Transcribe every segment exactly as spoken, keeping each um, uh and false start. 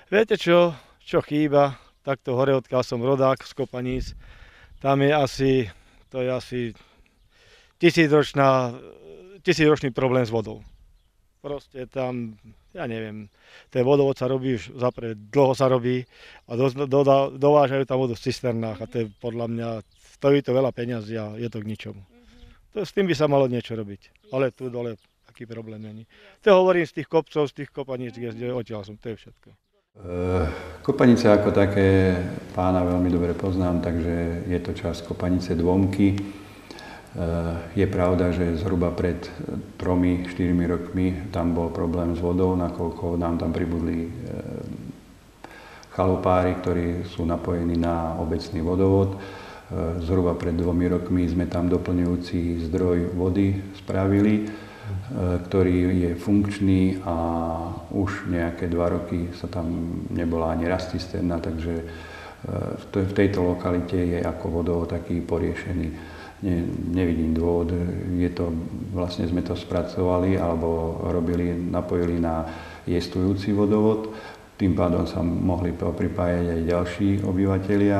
Viete čo, čo chýba? Takto hore, odkiaľ som rodák z Kopaníc, tam je asi, to je asi tisícročná, tisícročný problém s vodou. Proste tam, ja neviem, ten vodovod sa robí už zapre, dlho sa robí a do, do, dovážajú tam vodu v cisternách a to je podľa mňa, stojí to veľa peňazí a je to k ničomu. To, s tým by sa malo niečo robiť, ale tu dole taký problém není. To hovorím z tých kopcov, z tých Kopaníc, kde odtiaľ som, to je všetko. Kopanice ako také pána veľmi dobre poznám, takže je to časť Kopanice Dômky. Je pravda, že zhruba pred tromi, štyrmi rokmi tam bol problém s vodou, nakoľko nám tam pribudli chalupári, ktorí sú napojení na obecný vodovod. Zhruba pred dvomi rokmi sme tam doplňujúci zdroj vody spravili, ktorý je funkčný a už nejaké dva roky sa tam nebola ani raz cisterna, takže v tejto lokalite je ako vodovod taký poriešený. Ne, nevidím dôvod, je to, vlastne sme to spracovali alebo robili, napojili na jestvujúci vodovod, tým pádom sa mohli pripájať aj ďalší obyvatelia.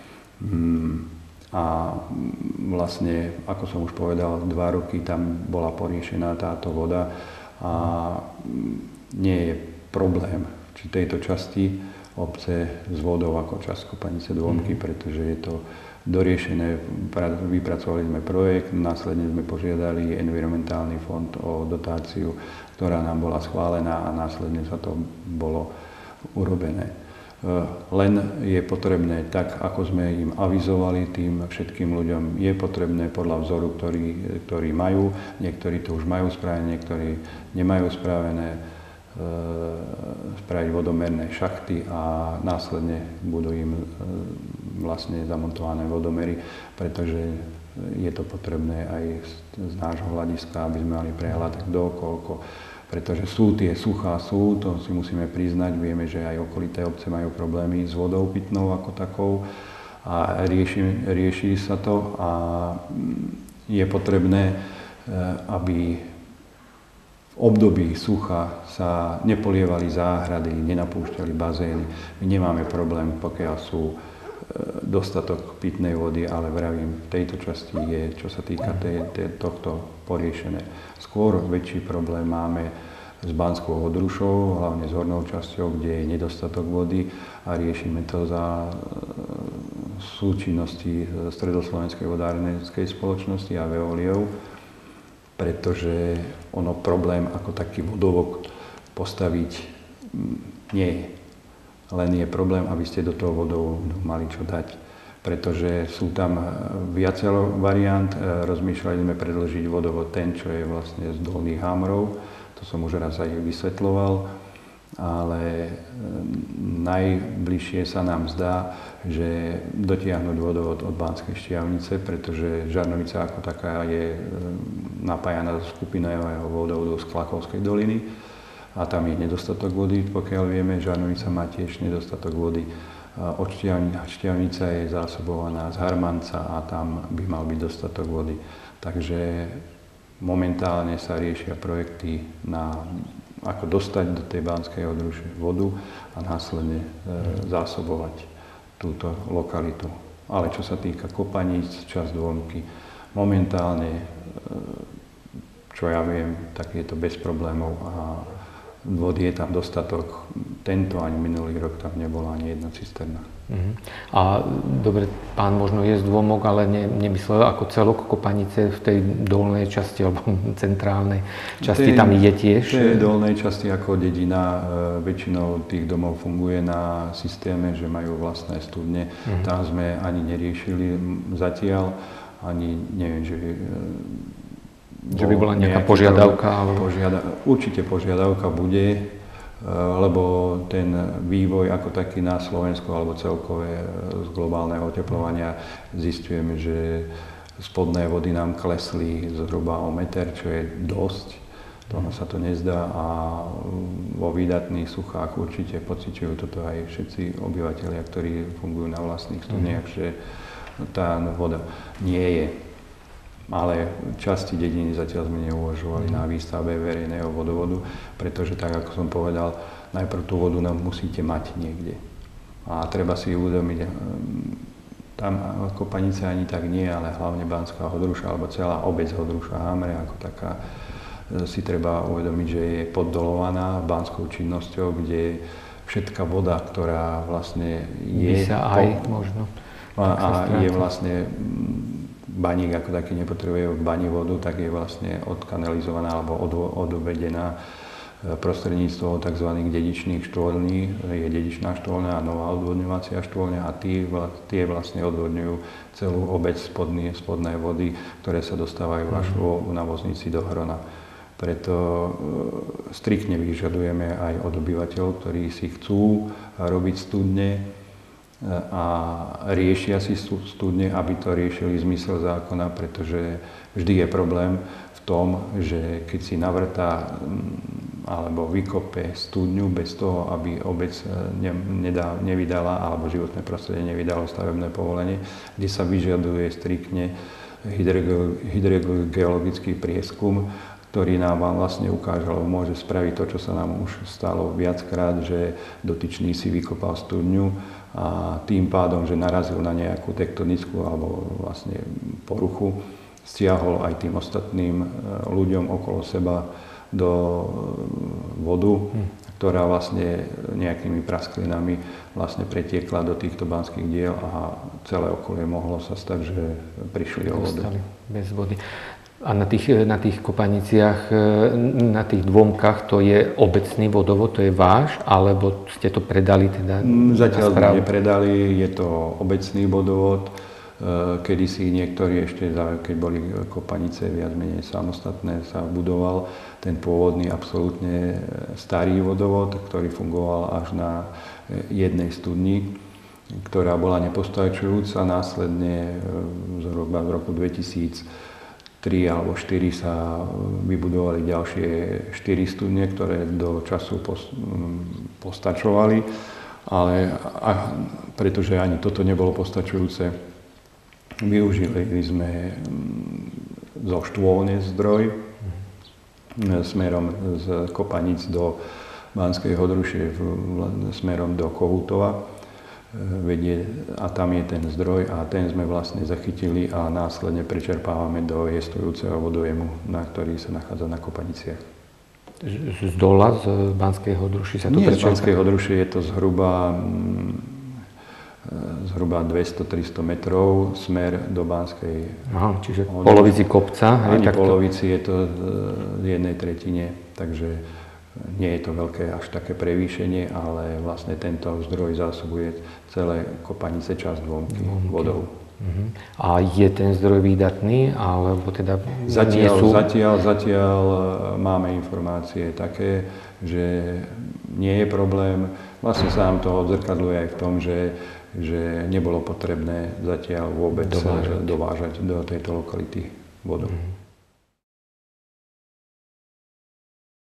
A vlastne, ako som už povedal, dva roky tam bola poriešená táto voda a nie je problém či tejto časti obce s vodou ako časť Kopanice Dômky, pretože je to doriešené, vypracovali sme projekt, následne sme požiadali environmentálny fond o dotáciu, ktorá nám bola schválená a následne sa to bolo urobené. Len je potrebné, tak ako sme im avizovali tým všetkým ľuďom, je potrebné podľa vzoru, ktorý, ktorý majú, niektorí to už majú spravené, niektorí nemajú spravené, spraviť vodomerné šachty a následne budú im vlastne zamontované vodomery, pretože je to potrebné aj z nášho hľadiska, aby sme mali prehľad dookolko, pretože sú tie suchá sú, to si musíme priznať, vieme, že aj okolité obce majú problémy s vodou pitnou ako takou a rieši, rieši sa to a je potrebné, aby v období sucha sa nepolievali záhrady, nenapúšťali bazény. My nemáme problém, pokiaľ sú dostatok pitnej vody, ale vravím, v tejto časti je, čo sa týka tej, tej, tohto poriešené. Skôr väčší problém máme s Banskou Odrušou, hlavne s hornou časťou, kde je nedostatok vody a riešime to za súčinnosti Stredoslovenskej vodárenskej spoločnosti a Veoliou, pretože ono problém ako taký vodovod postaviť nie je. Len je problém, aby ste do toho vodovodu mali čo dať. Pretože sú tam viacero variant. Rozmýšľali sme predĺžiť vodovod ten, čo je vlastne z Dolných Hámorov. To som už raz aj vysvetľoval. Ale najbližšie sa nám zdá, že dotiahnuť vodovod od Banskej Štiavnice, pretože Žarnovica ako taká je napájaná do skupinového vodovodu z Klakovskej doliny a tam je nedostatok vody, pokiaľ vieme, Žarnovica má tiež nedostatok vody. Od Štiavnica je zásobovaná z Harmanca a tam by mal byť dostatok vody. Takže momentálne sa riešia projekty na ako dostať do tej Banskej Odruše vodu a následne e, zásobovať túto lokalitu. Ale čo sa týka Kopaníc, časť Dômky, momentálne, e, čo ja viem, tak je to bez problémov a vody je tam dostatok. Tento ani minulý rok tam nebola ani jedna cisterna. Uh-huh. A dobre, pán možno je z Dômok, ale ne, nemyslel ako celok Kopanice v tej dolnej časti alebo centrálnej časti, tej, tam je tiež? V tej dolnej časti ako dedina e, väčšinou tých domov funguje na systéme, že majú vlastné studne. Uh-huh. Tam sme ani neriešili zatiaľ, ani neviem, že Že by bola nejaká požiadavka? Alebo... Požiada, určite požiadavka bude, lebo ten vývoj ako taký na Slovensku alebo celkové z globálneho oteplovania zistujeme, že spodné vody nám klesli zhruba o meter, čo je dosť. Toho sa to nezdá a vo výdatných suchách určite pociťujú toto aj všetci obyvatelia, ktorí fungujú na vlastných studniach, mm. že tá voda nie je. ale časti dediny zatiaľ sme neuvažovali na výstavbe verejného vodovodu, pretože tak, ako som povedal, najprv tú vodu nám musíte mať niekde. A treba si uvedomiť, tam Kopanice ani tak nie, ale hlavne Banská Hodruša, alebo celá obec Hodruša Hamre ako taká, si treba uvedomiť, že je poddolovaná banskou činnosťou, kde všetká voda, ktorá vlastne je... Sa aj možno. A, a je vlastne... Baník ako taký nepotrebuje v bani vodu, tak je vlastne odkanalizovaná alebo odvedená prostredníctvom tzv. Dedičných štvoľní. Je dedičná štvoľňa a nová odvodňovacia štvoľňa a tie, tie vlastne odvodňujú celú obec spodný, spodné vody, ktoré sa dostávajú až vo navoznici do Hrona. Preto striktne vyžadujeme aj od obyvateľov, ktorí si chcú robiť studne, a riešia si studne, aby to riešili zmysel zákona, pretože vždy je problém v tom, že keď si navrtá alebo vykope studňu bez toho, aby obec nedá, nevydala alebo životné prostredie nevydalo stavebné povolenie, kde sa vyžaduje striktne hydrogeologický prieskum, ktorý nám vlastne ukáže, alebo môže spraviť to, čo sa nám už stalo viackrát, že dotyčný si vykopal studňu a tým pádom, že narazil na nejakú tektonickú alebo vlastne poruchu, stiahol aj tým ostatným ľuďom okolo seba do vodu, hmm. ktorá vlastne nejakými prasklinami vlastne pretiekla do týchto banských diel a celé okolie mohlo sa stať, že prišli o vodu. Bez vody. A na tých, na tých Kopaniciach, na tých dômkach, to je obecný vodovod, to je váš, alebo ste to predali teda? Zatiaľ sme nepredali, je to obecný vodovod. Kedysi niektorí ešte, keď boli Kopanice viac menej samostatné, sa budoval ten pôvodný absolútne starý vodovod, ktorý fungoval až na jednej studni, ktorá bola nepostačujúca. Následne zhruba v roku dvetisíctri alebo štyri sa vybudovali ďalšie štyri studne, ktoré do času postačovali, ale a, pretože ani toto nebolo postačujúce, využili sme zo Štôlne zdroj smerom z Kopanic do Banskej Hodruše smerom do Kohútova. Vedie, a tam je ten zdroj a ten sme vlastne zachytili a následne prečerpávame do jestvujúceho vodojemu, na ktorý sa nachádza na Kopaniciach. Z dola, z Banskej Hodruši sa to Nie, prečerpá? z Banskej Hodruši je to zhruba, zhruba dvesto až tristo metrov smer do Banskej. Aha, čiže v polovici kopca? Ani v polovici je to v jednej tretine, takže nie je to veľké až také prevýšenie, ale vlastne tento zdroj zásobuje celé Kopanice časť Dvomky vodou. Uh-huh. A je ten zdroj výdatný, alebo teda zatiaľ, nie sú... Zatiaľ, zatiaľ máme informácie také, že nie je problém. Vlastne sa nám to odzrkadľuje aj v tom, že, že nebolo potrebné zatiaľ vôbec dovážať, dovážať do tejto lokality vodu. Uh-huh.